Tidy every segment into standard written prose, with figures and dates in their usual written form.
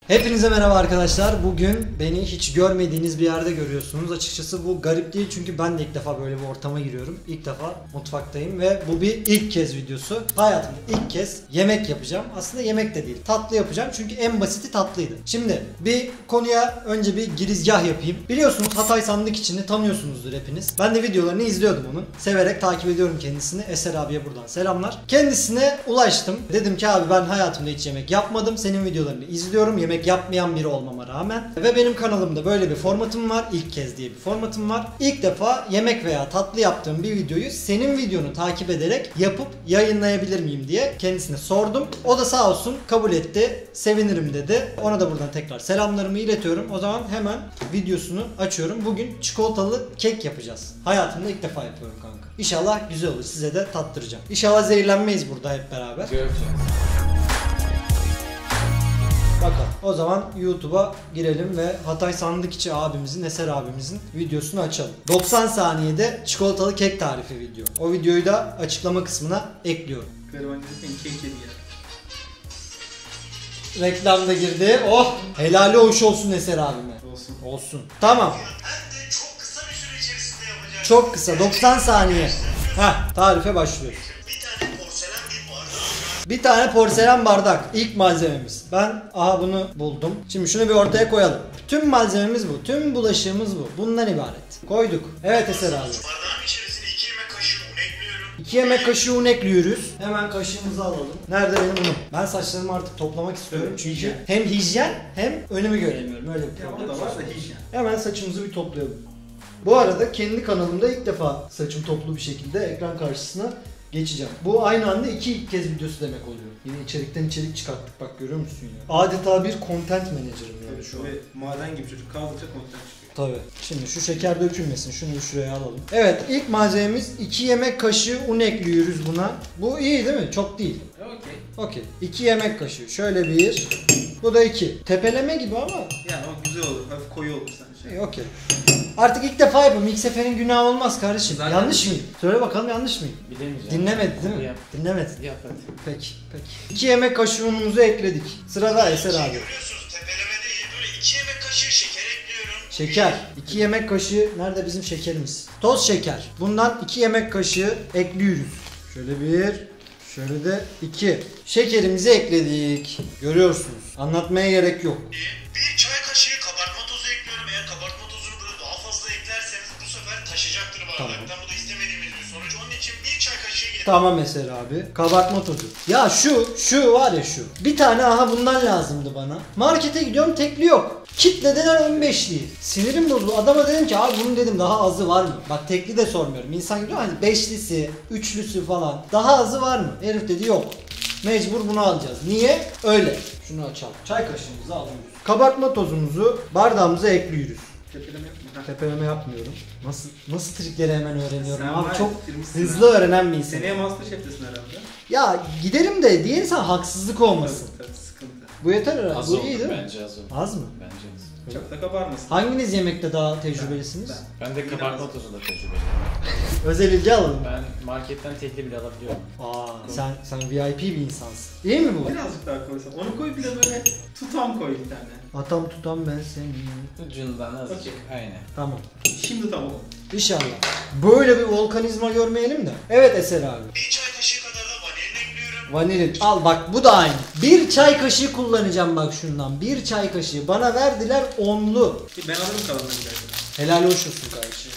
Hepinize merhaba arkadaşlar. Bugün beni hiç görmediğiniz bir yerde görüyorsunuz. Açıkçası bu garip değil çünkü ben de ilk defa böyle bir ortama giriyorum. İlk defa mutfaktayım ve bu bir ilk kez videosu. Hayatımda ilk kez yemek yapacağım. Aslında yemek de değil. Tatlı yapacağım çünkü en basiti tatlıydı. Şimdi bir konuya önce bir girizgah yapayım. Biliyorsunuz Hatay Sandık içini tanıyorsunuzdur hepiniz. Ben de videolarını izliyordum onun. Severek takip ediyorum kendisini. Eser abiye buradan selamlar. Kendisine ulaştım. Dedim ki abi ben hayatımda hiç yemek yapmadım. Senin videolarını izliyorum. Yemek yapmayan biri olmama rağmen. Ve benim kanalımda böyle bir formatım var. İlk kez diye bir formatım var. İlk defa yemek veya tatlı yaptığım bir videoyu senin videonu takip ederek yapıp yayınlayabilir miyim diye kendisine sordum. O da sağ olsun kabul etti. Sevinirim dedi. Ona da buradan tekrar selamlarımı iletiyorum. O zaman hemen videosunu açıyorum. Bugün çikolatalı kek yapacağız. Hayatımda ilk defa yapıyorum kanka. İnşallah güzel olur. Size de tattıracağım. İnşallah zehirlenmeyiz burada hep beraber. Göreceğiz. Bakalım. O zaman YouTube'a girelim ve Hatay Sandıkçı abimizin, Eser abimizin videosunu açalım. 90 saniyede çikolatalı kek tarifi video. O videoyu da açıklama kısmına ekliyorum. Kek yedi ya. Reklam da girdi. Oh! Helali hoş olsun Eser abime. Olsun. Olsun. Tamam. Hem de çok kısa bir süre içerisinde yapacağız. Çok kısa. 90 saniye. Heh, tarife başlıyoruz. Bir tane porselen bardak. İlk malzememiz. Ben bunu buldum. Şimdi şunu bir ortaya koyalım. Tüm malzememiz bu. Tüm bulaşığımız bu. Bundan ibaret. Koyduk. Evet Eser abi. Bardağın içerisine 2 yemek kaşığı un ekliyorum. 2 yemek kaşığı un ekliyoruz. Hemen kaşığımızı alalım. Nerede benim unum? Ben saçlarımı artık toplamak istiyorum çünkü hem hijyen hem önümü göremiyorum. Öyle bir problem. O da var da hijyen. Hemen saçımızı bir toplayalım. Bu arada kendi kanalımda ilk defa saçım toplu bir şekilde ekran karşısına geçeceğim. Bu aynı anda iki kez videosu demek oluyor. Yine içerikten içerik çıkarttık, bak görüyor musun ya? Adeta bir content manager'ım yani şu an. Ve maden gibi çocuk kaldıkça konten çıkıyor. Tabii. Şimdi şu şeker dökülmesin. Şunu şuraya alalım. Evet, ilk malzememiz 2 yemek kaşığı un ekliyoruz buna. Bu iyi değil mi? Çok değil. Okey. Okey. 2 yemek kaşığı. Şöyle bir. Bu da 2. Tepeleme gibi ama. Yani o güzel olur. Hafif koyu olur sanki. Okey. Artık ilk defa yapıyorum. İlk seferin günahı olmaz kardeşim. Zaten yanlış mıyım? Söyle bakalım, yanlış mıyım? Bilemeyeceğim. Dinlemedi değil mi? Yap. Dinlemedi. Yap hadi. Peki. 2 yemek kaşığı unumuzu ekledik. Sırada Eser abi. Görüyorsunuz tepeleme değil. Böyle 2 yemek kaşığı şeker ekliyorum. Şeker. 2 yemek kaşığı. Nerede bizim şekerimiz? Toz şeker. Bundan 2 yemek kaşığı ekliyoruz. Şöyle bir. Şöyle de 2. Şekerimizi ekledik. Görüyorsunuz. Anlatmaya gerek yok. 1 çay kaşığı kabartma tozu ekliyorum. Eğer kabartma tozunu böyle daha fazla eklerseniz bu sefer taşacaktır bardaktan. Tamam. Bu da istemediğimiz bir sonuç. Onun için 1 çay kaşığı yeter. Tamam Eser abi. Kabartma tozu. Ya şu var ya şu. Bir tane bundan lazımdı bana. Markete gidiyorum, tekli yok. Kitlediler 15'liği. Sinirim bozuldu. Adama dedim ki abi bunun dedim daha azı var mı? Bak tekli de sormuyorum. İnsan gidiyor hani 5'lisi, 3'lüsü falan. Daha azı var mı? Herif dedi yok. Mecbur bunu alacağız. Niye? Öyle. Şunu açalım. Çay kaşığımızı alıyoruz. Kabartma tozumuzu bardağımıza ekliyoruz. Tepeleme yapma. Tepeleme yapmıyorum. Nasıl trikleri hemen öğreniyorum Sen abi. var, Çok bitirmişsin hızlı ha. öğrenen bir insan. Seneye Masterchef'tesin herhalde. Ya giderim de diğer insan haksızlık olmasın. Tabii sıkıntı. Bu yeter herhalde. Az Bu olur iyi değil mi? bence az olur. Az mı? Bence az. Çok da kabarmasın. Hanginiz yemekte daha tecrübelisiniz? Ben de kabartma tozunda tecrübeliyim. Özel ilgi alalım. Ben marketten tekli bile alabiliyorum. Sen VIP bir insansın. İyi mi bu? Birazcık daha koysan. Onu koy bir de böyle tutam koy bir tane. Atam tutam ben seni. Ucundan azıcık. Okey. Aynen. Tamam. Şimdi tamam. İnşallah. Böyle bir volkanizma görmeyelim de. Evet Eser abi. 1 çay kaşığı kadar da vanilin ekliyorum. Vanilin. Al bak bu da aynı. 1 çay kaşığı kullanacağım bak şundan. 1 çay kaşığı. Bana verdiler 10'lu. Ben alırım kalanını giderken. Helal hoş olsun kardeşim.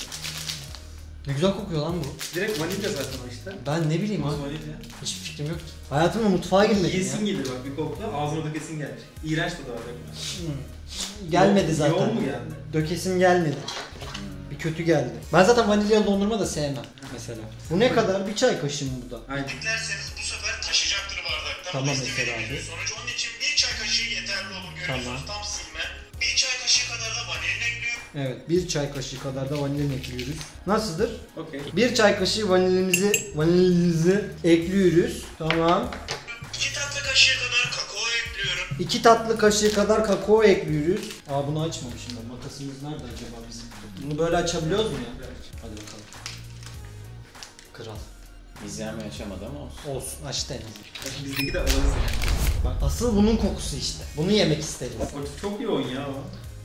Ne güzel kokuyor lan bu. Direkt vanilya zaten o işte. Ben ne bileyim Toz abi. vanilya. Hiçbir fikrim yok ki. Hayatımda mutfağa girmedim Yesin ya. gelir bak bir kokla. Ağzına da kesin gelecek. İğrenç tadı var benim. Gelmedi zaten. Yoğun mu geldi? Dökesim gelmedi. Bir kötü geldi. Ben zaten vanilyalı dondurma da sevmem mesela. Bu ne kadar? Bir çay kaşığı mı bu da? Aynen. Eklerseniz bu sefer taşacaktır bardaktan. Tamam Bu da Eser istemediğimiz abi. bir sonuç. Onun için 1 çay kaşığı yeterli olur. Görüyorsunuz tam silme. 1 çay kaşığı kadar da vanilin ekliyorum. Evet, 1 çay kaşığı kadar da vanilin ekliyoruz. Nasıldır? Okey. 1 çay kaşığı vanilimizi ekliyoruz. Tamam. 2 tatlı kaşığı kadar kakao ekliyorum. 2 tatlı kaşığı kadar kakao ekliyoruz. Bunu açmamışım ben. Makasımız nerede acaba bizim? Bunu böyle açabiliyoruz mu ya? Hadi bakalım. Kral. İzlenme yaşamadı ama olsun. Olsun açtı en azından. Bizdeki de alırız yani. Bak asıl bunun kokusu işte. Bunu yemek isteriz. O çok yoğun ya o.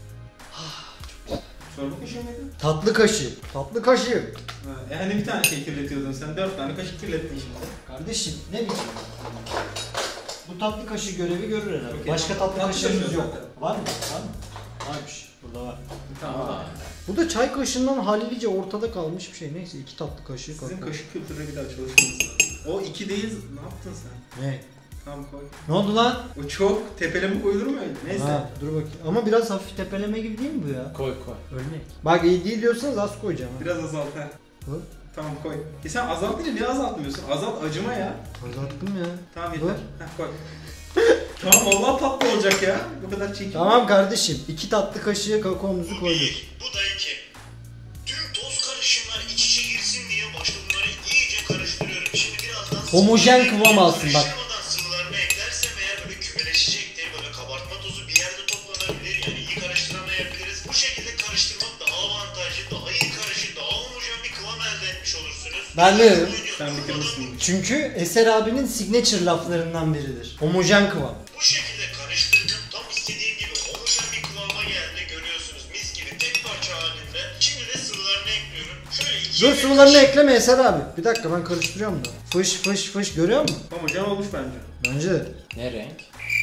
Çorba kaşığı mıydı? Tatlı kaşığı. Tatlı kaşığı. Ha, hani bir tane şey kirletiyordun sen, 4 tane kaşık kirlettin şimdi. Kardeşim ne biçim? Bu tatlı kaşığı görevi görür herhalde. Okey, Başka tamam. tatlı Tatlı kaşığımız kaşığı yok. zaten. Var mı? Var mı? Varmış. Burada var. Tamam. Bu da çay kaşığından hallice ortada kalmış bir şey. Neyse 2 tatlı kaşığı Sizin kaldı. kaşık kültürüne bir daha çalışmamız lazım. O 2 değil, ne yaptın sen? Ne? Tamam koy. Ne oldu lan? O çok tepeleme koyulur mu öyle? Neyse. Ha, dur bakayım. Ama biraz hafif tepeleme gibi değil mi bu ya? Koy koy. Örnek. Bak iyi değil diyorsanız az koyacağım. Ha. Biraz azalt ha. Bu? Tamam koy. Sen azalt değil, niye azaltmıyorsun? Azalt, acıma ya. Azalttım ya. Tamam Bu? yeter. Heh koy. Tamam vallahi tatlı olacak ya. Bu kadar çekim. Tamam kardeşim. 2 tatlı kaşığı kakaomuzu Bu koyduk. bir, bu da iki. Tüm toz karışımlar iç içe girsin diye başta bunları iyice karıştırıyorum. Şimdi birazdan Homojen sıvılarını kıvam alsın bak. karıştırmadan sıvılarını eklersem eğer böyle kümeleşecektir. Böyle kabartma tozu bir yerde toplanabilir. Yani iyi karıştıramayabiliriz. Bu şekilde karıştırmak daha avantajlı, daha iyi karışık, daha homojen bir kıvam elde etmiş olursunuz. Ben de. Sen bitirmişsin. Çünkü Eser abinin signature laflarından biridir. Homojen kıvam. Bu şekilde karıştırdım. Tam istediğim gibi homojen bir kıvama geldi. Görüyorsunuz mis gibi tek parça halinde. Şimdi de sıvılarını ekliyorum. Şöyle iki Dur yemek sıvılarını kaşığı- ekleme Eser abi. Bir dakika ben karıştırıyorum da. Fış fış fış görüyor musun? Homojen olmuş bence. Bence de. Ne renk?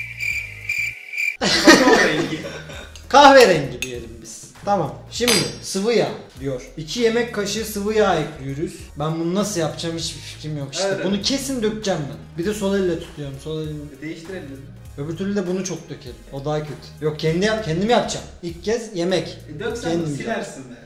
Kakao rengi. Kahverengi diyelim biz. Tamam. Şimdi sıvı yağ diyor. 2 yemek kaşığı sıvı yağ ekliyoruz. Ben bunu nasıl yapacağım hiçbir fikrim yok işte. Evet. Bunu kesin dökeceğim ben. Bir de sol elle tutuyorum. Sol elim. Değiştirelim. Öbür türlü de bunu çok dökerim. O daha kötü. Yok kendim yapacağım. İlk kez yemek. Döksen Kendim silersin be.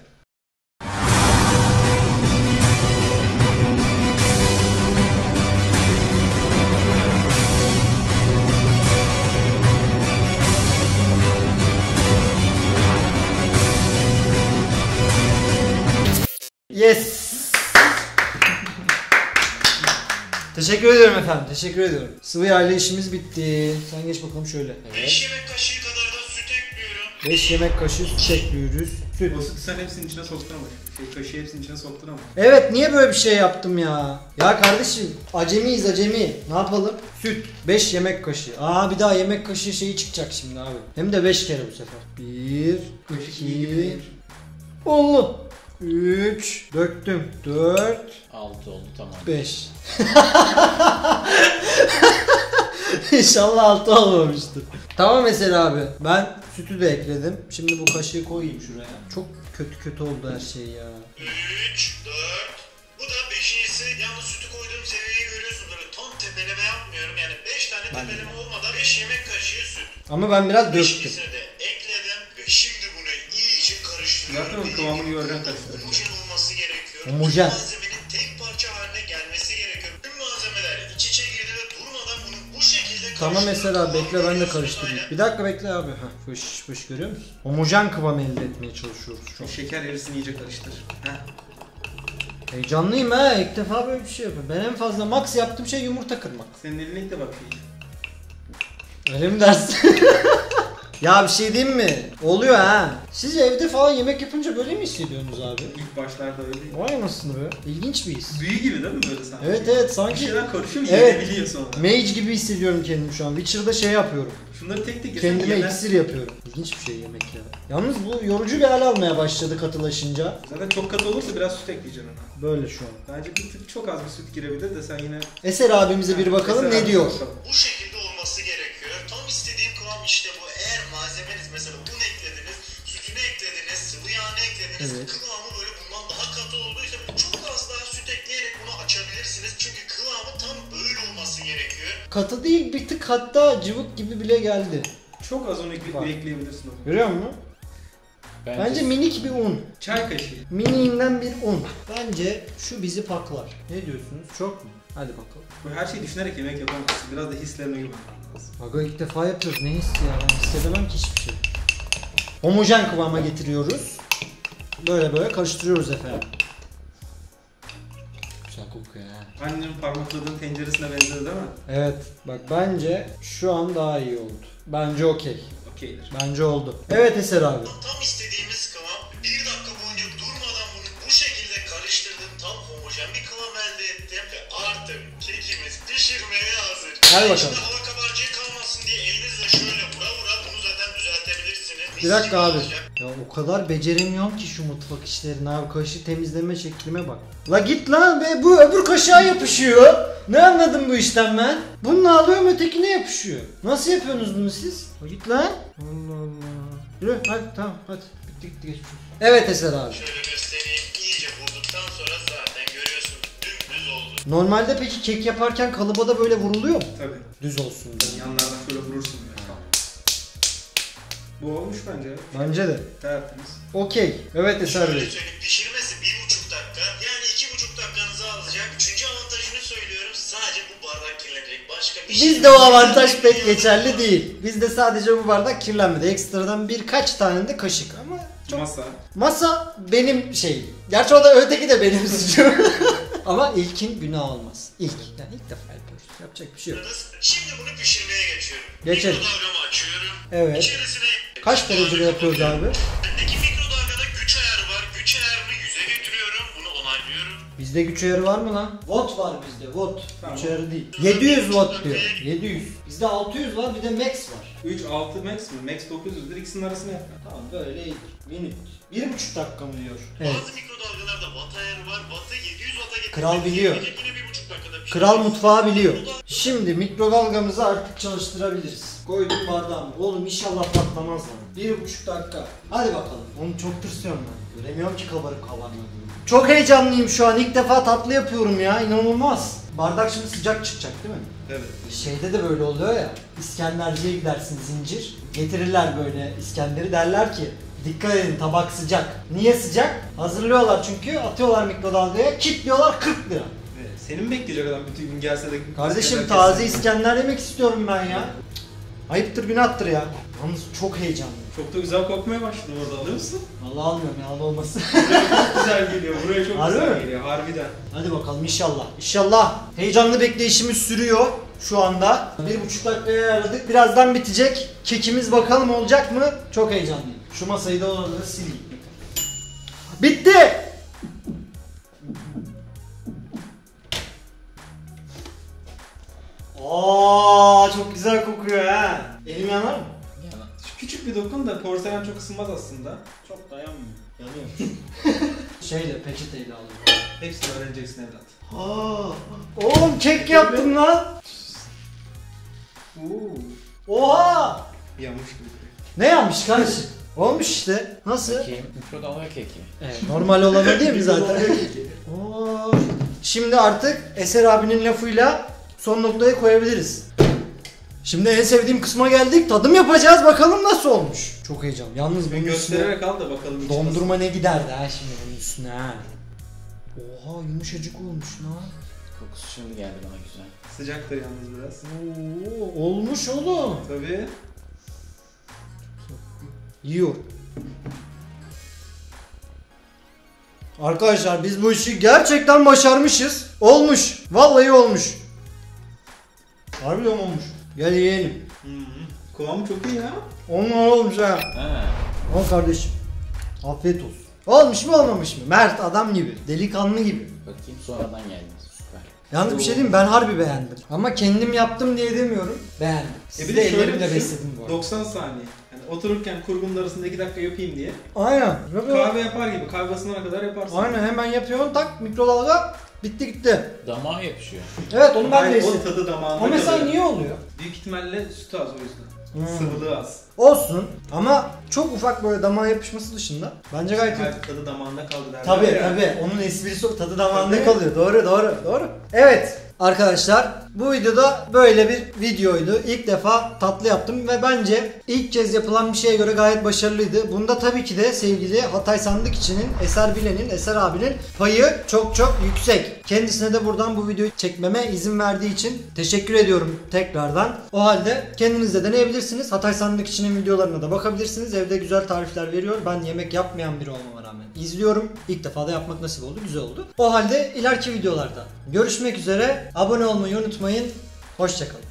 Yes. Teşekkür ediyorum efendim. Teşekkür ediyorum. Sıvı yağ ile işimiz bitti. Sen geç bakalım şöyle. 5 yemek kaşığı kadar da süt ekliyorum. 5 yemek kaşığı süt ekliyoruz. Süt. O sütü sen hepsinin içine soktun ama. Kaşığı hepsinin içine soktun ama. Evet niye böyle bir şey yaptım ya? Ya kardeşim acemiyiz acemi. Ne yapalım? Süt 5 yemek kaşığı. Aa bir daha yemek kaşığı şeyi çıkacak şimdi abi. Hem de 5 kere bu sefer. 1 2 10'lu. 3 döktüm. 4 6 oldu tamam. 5. İnşallah 6 olmamıştır. Tamam mesela abi. Ben sütü de ekledim. Şimdi bu kaşığı koyayım şuraya. Çok kötü oldu her şey ya. 3, 4. Bu da beşincisi. Yalnız sütü koyduğum seviyeyi görüyorsunuz. Böyle tam tepeleme yapmıyorum. Yani 5 tane tepeleme olmadan 5 yemek kaşığı süt. Ama ben biraz döktüm. Beşincisini de ekledim. Ve şimdi bunu iyice karıştırıyorum. Zaten o kıvamını göreceksin karıştırırken. Homojen olması gerekiyor. Homojen. Tüm malzemenin tek parça haline gelmesi gerekiyor. Tüm malzemeler iç içe girdi ve durmadan bunu bu şekilde Tamam mesela kıvam bekle ben de veriyorsunuz. karıştırayım. Aynen. Bir dakika bekle abi. Heh, fış fış görüyor musun? Homojen kıvam elde etmeye çalışıyoruz şu O an. şeker erisini iyice karıştır. Heh. Heyecanlıyım ha. İlk defa böyle bir şey yapıyorum. Ben en fazla max yaptığım şey yumurta kırmak. Senin eline ilk de bak iyi. Öyle mi dersin? Ya bir şey diyeyim mi? Oluyor ha. Siz evde falan yemek yapınca böyle mi hissediyorsunuz abi? İlk başlarda öyleydi. Vay anasını be. İlginç bir his. Büyü gibi değil mi böyle sanki? Evet evet Bir sanki şeyler karışıyor Evet. yenebiliyor sonra. mage gibi hissediyorum kendimi şu an. Witcher'da şey yapıyorum. Şunları tek tek yesen Kendime yemez. iksir yapıyorum. İlginç bir şey yemek ya. Yalnız bu yorucu bir hal almaya başladı katılaşınca. Zaten çok katı olursa biraz süt ekleyeceksin ona. Böyle şu an. Bence bir tık çok az bir süt girebilir de sen yine... Eser abimize bir bakalım Mesela ne diyor. bakalım. Bu şekilde olması gerekiyor. Tam istediğim kıvam işte bu. Eğer malzemeniz mesela un eklediniz, sütünü eklediniz, sıvı yağını eklediniz. Evet. Kıvamı böyle bundan daha katı olduysa çok az daha süt ekleyerek bunu açabilirsiniz. Çünkü kıvamı tam böyle olması gerekiyor. Katı değil bir tık hatta cıvık gibi bile geldi. Çok az un Bak. ekleyebilirsin onu. Görüyor musun? Bence minik bir un. Çay kaşığı. Miniğinden bir un. Bence şu bizi paklar. Ne diyorsunuz? Çok mu? Hadi bakalım. Bu her şeyi düşünerek yemek yapamazsın. Biraz da hislerine güvenmen lazım. Aga ilk defa yapıyoruz. Ne hissi ya? Ben hissedemem ki hiçbir şey. Homojen kıvama getiriyoruz. Böyle karıştırıyoruz efendim. Güzel kokuyor ha. Annenin parmakladığın tenceresine benzedi değil mi? Evet. Bak bence şu an daha iyi oldu. Bence okey. Okeydir. Bence oldu. Evet Eser abi. Tam istediğimiz kıvam. 1 dakika boyunca durmadan bunu bu şekilde karıştırdım. Tam homojen bir kıvam elde ettim. Ve Gel bakalım. İçinde hava kabarcığı kalmasın diye elinizle şöyle vura vura bunu zaten düzeltebilirsiniz. Bir dakika abi. Olacak. Ya o kadar beceremiyorum ki şu mutfak işlerini abi. Kaşığı temizleme şeklime bak. La git lan be, bu öbür kaşığa yapışıyor. Ne anladım bu işten ben? Bunu alıyorum, ötekine yapışıyor. Nasıl yapıyorsunuz bunu siz? La git lan. Allah Allah. Yürü hadi, tamam hadi. Bitti geçmiş olsun. Evet Eser abi. Şöyle göstereyim. İyice vurduktan sonra zaten görüyorsunuz dümdüz oldu. Normalde peki kek yaparken kalıba da böyle vuruluyor mu? Tabii. Düz olsun diye. Yanlardan şöyle vurursun. Bu olmuş bence. Bence de. Tertemiz. Okey. Evet Eser Şöyle Bey. söyleyeyim, pişirmesi 1,5 dakika. Yani 2,5 dakikanızı alacak. Üçüncü avantajını söylüyorum. Sadece bu bardak kirlenecek. Başka bir şey Bizde o avantaj pek geçerli değil. Bizde sadece bu bardak kirlenmedi. Ekstradan birkaç tane de kaşık ama çok... Masa. Masa benim şeyim. Gerçi o da öteki de benim suçum. Ama ilkin günah olmaz. İlk. Yani ilk defa yapıyoruz. Yapacak bir şey yok. Şimdi bunu pişirmeye geçiyorum. Geçelim. Mikrodalgamı açıyorum. Evet. İçerisine Kaç derecede yapıyoruz abi? Bendeki mikrodalgada güç ayarı var. Güç ayarını 100'e getiriyorum. Bunu onaylıyorum. Bizde güç ayarı var mı lan? Watt var bizde. Watt. Tamam. Güç ayarı değil. 700 watt diyor. 700. Bizde 600 var, bir de max var. 3, 6 max mi? Max 900'dür. İkisinin arasını yap. Tamam böyle iyidir. Minut. 1,5 dakika mı diyor? Evet. Bazı mikrodalgalarda watt ayarı var. Watt'ı 700 watt'a getirmek. Kral biliyor. Yine 1,5 dakikada pişiyor. Kral mutfağı biliyor. Şimdi mikrodalgamızı artık çalıştırabiliriz. Koydum bardağımı. Oğlum inşallah patlamaz lan. 1,5 dakika. Hadi bakalım. Onu çok tırsıyorum ben. Göremiyorum ki kabarıp kabarmadığını. Çok heyecanlıyım şu an. İlk defa tatlı yapıyorum ya. İnanılmaz. Bardak şimdi sıcak çıkacak değil mi? Evet. Şeyde de böyle oluyor ya. İskenderciye gidersin, zincir. Getirirler böyle İskender'i, derler ki dikkat edin tabak sıcak. Niye sıcak? Hazırlıyorlar çünkü, atıyorlar mikrodalgaya, kilitliyorlar 40 lira. Evet. Senin bekleyecek adam bütün gün gelse de... Kardeşim İskender taze kesin. İskender yemek istiyorum ben ya. Ayıptır günahtır ya. Yalnız çok heyecanlıyım. Çok da güzel kokmaya başladı orada, alıyor musun? Vallahi almıyorum ya, olmasın. Çok güzel geliyor. Buraya çok Harbi güzel mi? geliyor. Harbiden. Hadi bakalım inşallah. İnşallah. Heyecanlı bekleyişimiz sürüyor şu anda. 1,5 dakikaya ayarladık. Birazdan bitecek. Kekimiz bakalım olacak mı? Çok heyecanlıyım. Şu masayı da orada sileyim. Bitti. Aa, çok güzel kokuyor ha. Elim yanar mı? Yalan. Küçük bir dokun da porselen çok ısınmaz aslında. Çok dayanmıyor. Yanıyor. Şeyle, peçeteyle alıyorum. Hepsini öğreneceksin evlat. Aa, oğlum kek yaptım lan. Oha! Yanmış gibi duruyor. Ne yapmış kardeşim? Olmuş işte. Nasıl? Bakayım. Mikrodalga keki. Evet, normal olan o değil mi zaten? Oo. Şimdi artık Eser abinin lafıyla son noktayı koyabiliriz. Şimdi en sevdiğim kısma geldik. Tadım yapacağız. Bakalım nasıl olmuş. Çok heyecan. Yalnız bunun üstüne Göstererek al da bakalım. içi dondurma ne giderdi ha şimdi bunun üstüne ha. Oha, yumuşacık olmuş lan. Kokusu şimdi geldi bana güzel. nasıl. Sıcaktır yalnız biraz. Oo, olmuş oğlum. Tabii. Yiyor. Arkadaşlar biz bu işi gerçekten başarmışız. Olmuş. Vallahi olmuş. Harbiden olmuş. Gel yiyelim. Kıvamı çok iyi ya. Onlar olmuş ha. Ha. Al kardeşim. Afiyet olsun. Olmuş mu olmamış mı? Mert adam gibi. Delikanlı gibi. Bakayım sonradan geldi. Süper. Yalnız bir şey diyeyim mi? Ben harbi beğendim. Ama kendim yaptım diye demiyorum. Beğendim. Siz Bir de de şöyle ellerimle düşün, besledim bu arada. 90 saniye. Yani otururken kurgunun arasında 2 dakika yapayım diye. Aynen. Kahve yapar gibi. Kahve ısınana kadar yaparsın. Aynen, hemen yapıyorsun, tak mikrodalga, bitti gitti. Damağa yapışıyor. Evet, onu ben de Hayır, o hissettim. tadı damağında O mesela kalıyor. niye oluyor? Büyük ihtimalle sütü az o yüzden. Hmm. Sıvılığı az. Olsun ama çok ufak böyle damağa yapışması dışında bence gayet iyi. Hayır, tadı damağında kaldı derler Tabii ya. tabii, onun esprisi o, tadı damağında Tabii. kalıyor. Doğru. Evet arkadaşlar, bu videoda böyle bir videoydu. İlk defa tatlı yaptım ve bence ilk kez yapılan bir şeye göre gayet başarılıydı. Bunda tabii ki de sevgili Hatay Sandık İçi'nin, Eser Bilen'in, Eser abinin payı çok çok yüksek. Kendisine de buradan bu videoyu çekmeme izin verdiği için teşekkür ediyorum tekrardan. O halde kendiniz de deneyebilirsiniz. Hatay Sandık İçi'nin videolarına da bakabilirsiniz. Evde güzel tarifler veriyor. Ben yemek yapmayan biri olmama rağmen izliyorum. İlk defa da yapmak nasip oldu. Güzel oldu. O halde ileriki videolarda görüşmek üzere. Abone olmayı unutmayın. Hoşçakalın.